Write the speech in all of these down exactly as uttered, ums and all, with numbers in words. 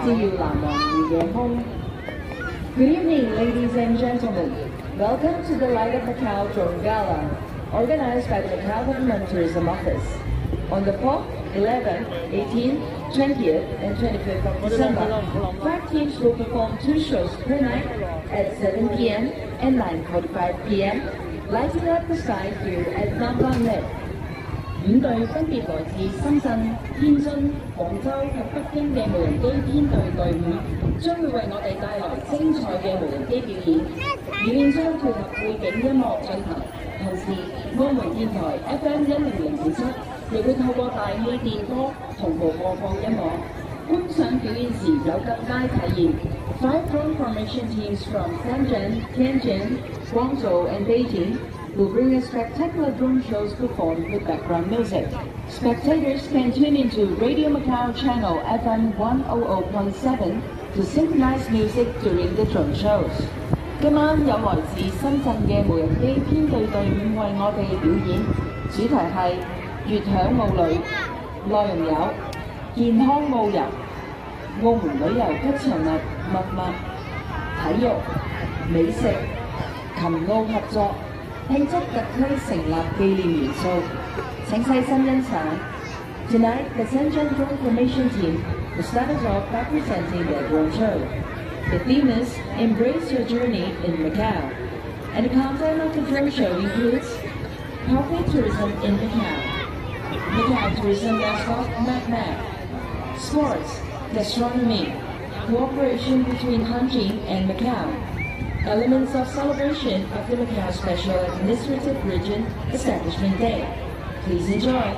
只要難忘如夜空。Good evening, ladies and gentlemen. Welcome to the Light of Macau Drone Gala, organized by the Macau Government Tourism Office. On the fourth, eleventh, eighteenth, twentieth, and twenty-fifth of December, five teams will perform two shows per night at seven p m and nine forty-five p m, lighting up the sky here at Namban Net. 五隊分別來自深圳、天津、廣州及北京嘅無人機編隊隊伍，將會為我哋帶來精彩嘅無人機表演。表演將配合背景音樂進行，同時澳門電台 F M 一零零點七亦會透過大氣電波同步播放音樂。觀賞表演時有更佳體驗。Five drone formation teams from Shenzhen, Tianjin, Guangzhou, and Beijing will bring a spectacular drone shows performed with background music. Spectators can tune into Radio Macau channel F M one hundred point seven to synchronize music during the drone shows. 今晚有來自深圳嘅無人機編隊隊伍為我哋表演，主題係悅享澳旅，內容有健康澳遊、澳門旅遊吉祥物密密、體育、美食、勤澳合作。慶祝特區成立紀念元素，請細心欣賞。Tonight, the Shenzhen Drone Formation Team will start us off by presenting their drone show. The theme is Embrace Your Journey in Macau, and the content of the drone show includes Coffee Tourism in Macau, Macau Tourism Mascot Mac Mac, Sports, Gastronomy, Cooperation between Hanjin and Macau, elements of celebration of the Macau Special Administrative Region Establishment Day. Please enjoy.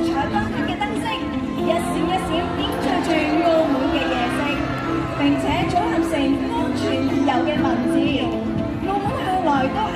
並且在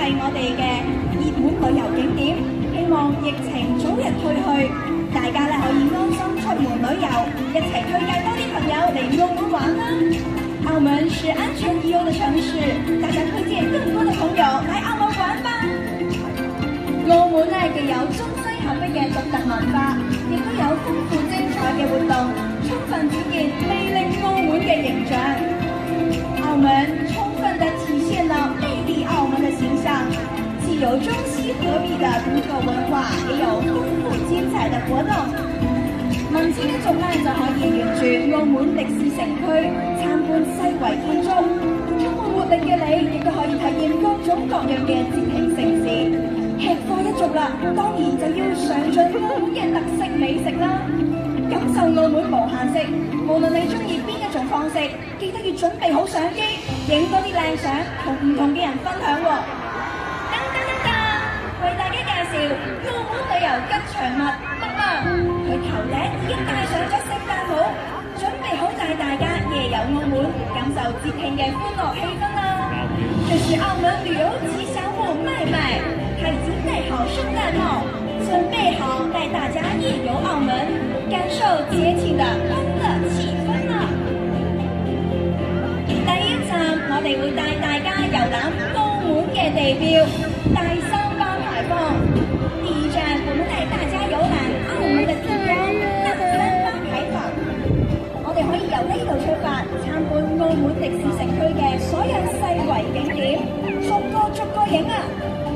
係我哋嘅熱門旅遊景點。希望疫情早日退去，大家咧可以安心出門旅遊，一齊推介多啲朋友嚟澳門玩啦！澳門是安全宜遊的城市，大家推薦更多的朋友來澳門玩吧！澳門咧既有中西合璧嘅獨特文化，亦都有豐富精彩嘅活動，充分展現魅力澳門嘅形象。澳門充分地體現了魅力澳門的形象，既有中西合璧的獨特文化，也有豐富精彩的活動。文青一族咧就可以沿住澳門歷史城區參觀西圍建築，充滿活力嘅你亦都可以體驗各種各樣嘅節慶盛事。吃貨一族啦，當然就要嘗盡澳門嘅特色美食啦，感受澳門無限色。無論你中意邊一種方式，記得要準備好相機，影多啲靚相，同唔同嘅人分享喎。噔噔噔噔，為大家介紹澳門旅遊吉祥物北媽，佢頭頂已經戴上咗聖誕帽，準備好帶大家夜遊澳門，感受節慶嘅歡樂氣氛啦。這是澳門旅遊吉祥物麥麥。他已經戴好聖誕帽，準備好帶大家夜遊澳門，感受節慶的歡樂氣氛啦！第一站，我哋會帶大家遊覽澳門嘅地標大三巴牌坊。第一站，我們帶大家遊覽澳門的地標大三巴牌坊。我哋可以由呢度出發，參觀澳門歷史城區嘅所有細圍景點，逐個逐個影啊！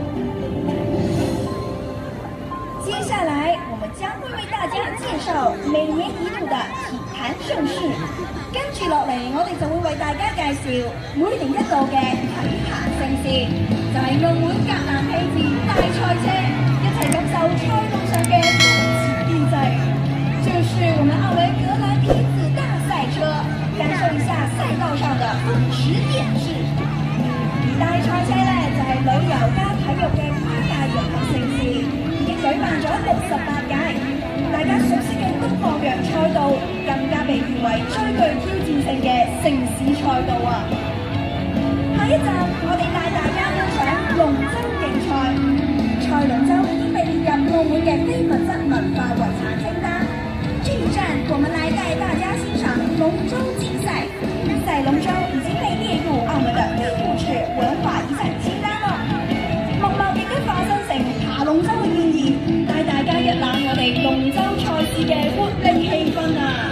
接下來，我們將會為大家介紹每年一度的體壇盛事。跟住落嚟，我哋就會為大家介紹每年一度嘅體壇盛事，就係澳門格蘭披治大賽車，一齊感受賽道上嘅風馳電掣。就是我們澳門格蘭披治大賽車，感受一下賽道上的風馳電勢。大賽車咧就係旅遊加體育嘅跨界融合盛事。舉辦咗六十八屆，大家熟悉嘅東望洋賽道更加被譽為最具挑戰性嘅城市賽道啊！下一站，我哋帶大家欣賞龍舟競賽。賽龍舟已經被列入澳門嘅非物質文化遺產清單。這一站，我們來帶大家欣賞龍舟競賽。賽龍舟已經被列入澳門的非物質文化遺產清單了。默默亦都化身成爬龍舟嘅建議，帶大家一覽我哋龍舟賽事嘅活力氣氛啊！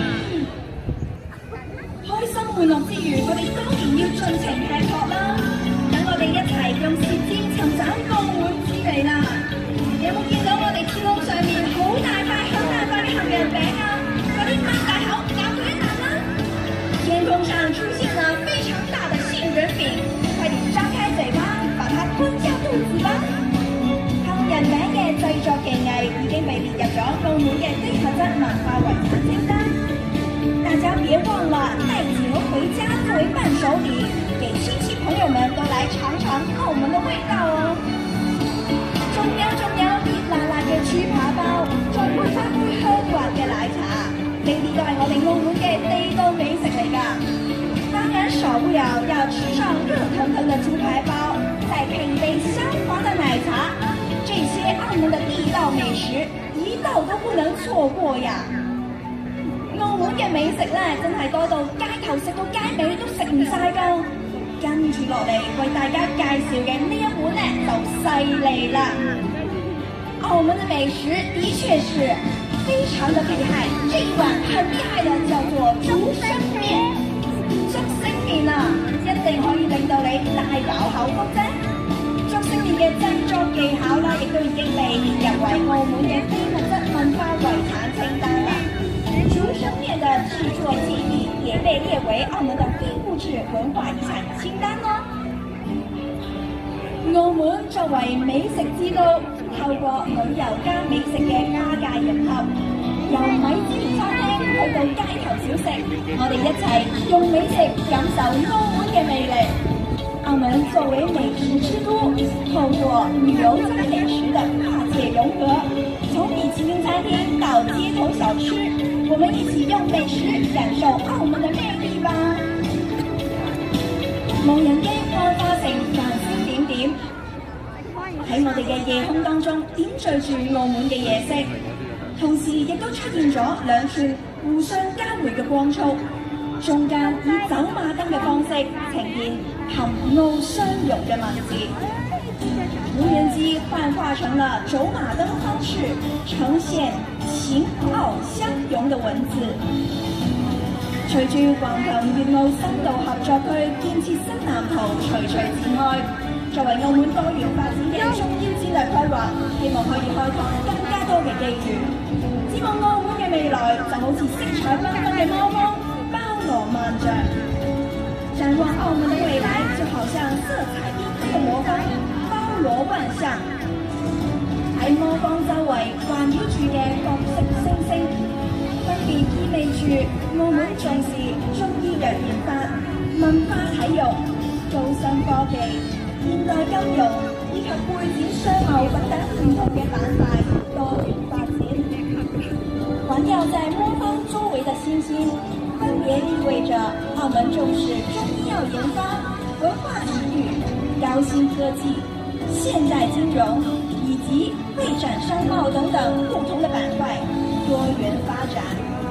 開心玩樂之餘，我哋當然要盡情吃喝啦！等我哋一齊用舌尖尋找澳門滋味啦！有冇見到我哋天空上面好大塊、好大塊嘅杏仁餅啊？快啲擘大口咬佢一啖啦！天空上出現了非常大的杏仁餅，快點張開嘴巴，把它吞下肚子吧！人餅嘅製作技藝已經被列入咗澳門嘅非物質文化遺產清單，大家別忘了帶酒回家作為伴手禮，給親戚朋友們都來嘗嘗澳門的味道哦。仲有仲有熱辣辣嘅豬扒包，再配翻杯香滑嘅奶茶，呢啲都係我哋澳門嘅地道美食嚟㗎。當然少不了要吃上熱騰騰的豬排包，再配一杯香滑的奶茶。這些澳門的地道美食，一道都不能錯過呀！澳門嘅美食咧，真係多到街頭食到街尾都食唔晒㗎。跟住落嚟為大家介紹嘅呢一碗咧，就犀利啦！澳門嘅美食的確是非常的厲害，這一碗很厲害的叫做竹升麵。竹升麵啊，一定可以令到你大飽口福啫！竹升麵嘅製作技巧啦，亦都已經被列入為澳門嘅非物質文化遺產清單啦。竹升麵的製作技藝也被列為澳門的非物質文化遺產清單咯。澳門作為美食之都，透過旅遊加美食嘅跨界融合，由米芝蓮餐廳去到街頭小食，我哋一齊用美食感受澳門嘅魅力。澳門作為美食之都，透過旅遊加美食的跨界融合，從米其林餐廳到街頭小吃，我們一起用美食感受澳門的魅力吧。無人機開花城繁星點點， 喺我哋嘅夜空當中點綴住澳門嘅夜色，同時亦都出現咗兩串互相交匯嘅光束，中間以走馬燈嘅方式呈現含澳相融嘅文字。無人機幻化成了走馬燈方式，呈現情澳相融嘅文字。隨住橫琴粵澳深度合作區建設新藍圖徐徐展開，作為澳門多元發展嘅重要戰略規劃，希望可以開拓更加多嘅機遇。展望澳門嘅未來，就好似色彩繽紛嘅魔方，包羅萬象。展望澳門的未來，就好像色彩繽紛嘅魔方，包羅萬象。喺魔方周圍環繞住嘅各色星星，分別意味住澳門重視中醫藥研發、文化體育、高新科技、現代金融以及會展商貿等等唔同嘅板塊多元發展。環繞在魔方周圍的星星，分別意味着澳門重視中醫藥研發、文化體育、高新科技、現代金融以及會展商貿等等不同的板塊多元發展。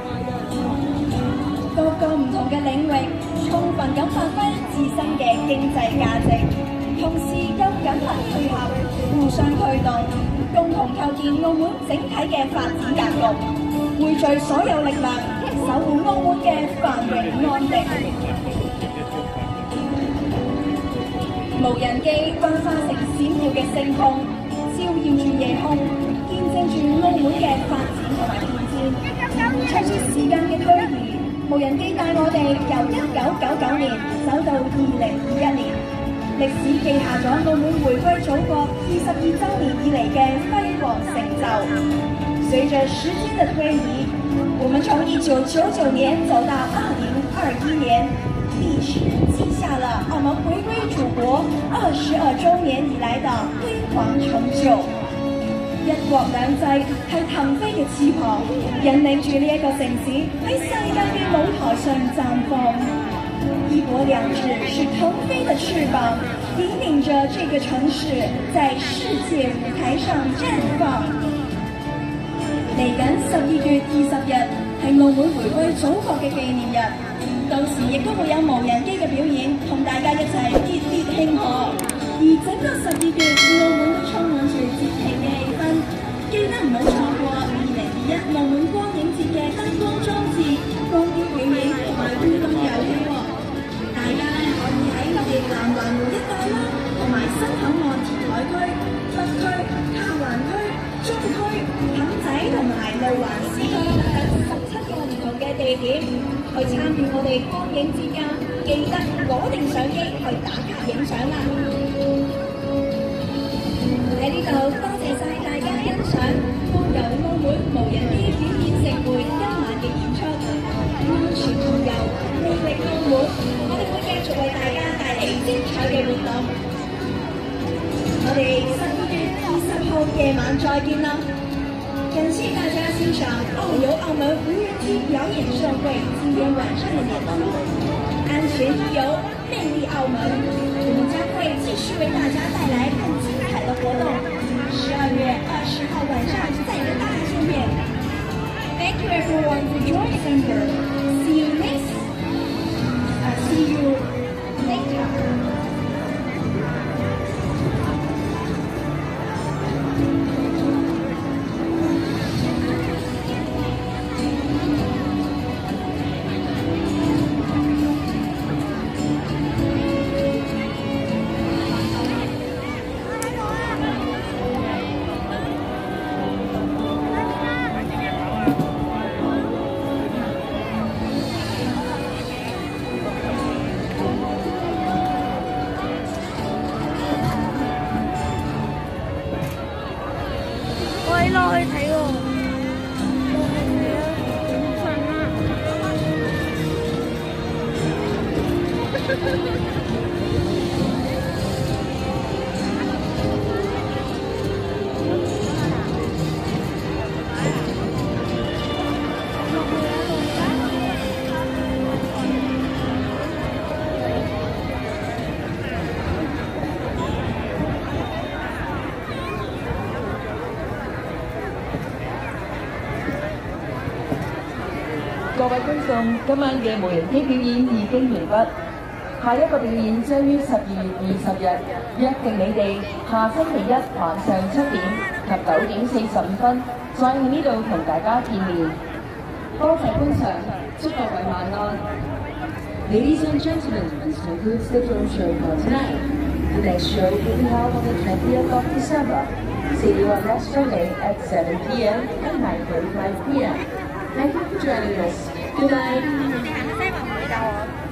各個唔同嘅領域，充分咁發揮自身嘅經濟價值，同時又緊密配合，互相推動，共同構建澳門整體嘅發展格局，匯聚所有力量，守護澳門嘅繁榮安定。無人機幻化成閃耀嘅星空，照耀住夜空，見證住澳門嘅發展同埋變遷。隨住時間嘅推移，無人機帶我哋由一九九九年走到二零二一年，歷史記下咗澳門回歸祖國二十二週年以嚟嘅輝煌成就。隨着時間的推移，我們從一九九九年走到二零二一年，歷史記下了澳門回歸祖國二十二週年以來的輝煌成就。一國兩制係騰飛嘅翅膀，引領住呢一個城市喺世界嘅舞台上綻放。一國兩制是騰飛嘅翅膀，引領着這個城市在世界舞台上綻放。嚟緊十二月二十日係澳門回歸祖國嘅紀念日，到時亦都會有無人機嘅表演，同大家一齊熱烈慶賀。而整個十二月，澳門都充滿住節慶嘅氣氛，記得唔好錯過二零二一澳門光影節嘅燈光裝置、光雕表演同埋互動遊戲喎。大家咧可以喺我哋南環湖一帶啦，同埋新口岸填海區、北區、下環區、中區、氹仔同埋路環市區等十七個唔同嘅地點去參與我哋光影節㗎，記得攞定相機去打卡影相啦！喺呢度多謝晒大家欣賞光遊澳門無人機表演盛會今晚嘅演出，安全同遊，魅力澳門，我哋會繼續為大家帶嚟精彩嘅活動。我哋十二月二十號夜晚再見啦！感謝大家欣賞澳遊澳門無人機表演盛會今天晚上的演出，安全一遊，魅力澳門，我們將會繼續為大家帶來更精彩的活動。十二月二十號晚上再跟大家見面。Thank you everyone for joining us. See you next. Uh, see you later. 各位觀眾，今晚嘅無人機表演已經完畢，下一個表演將於十二月二十日，約定你哋下星期一晚上七點及九點四十五分，再喺呢度同大家見面。多謝觀賞，祝各位晚安。Ladies and gentlemen, this concludes the drone show for tonight. The next show will be held on the twentieth of December. See you on next Friday at seven p m and nine forty-five p m Thank you for joining us. Good night.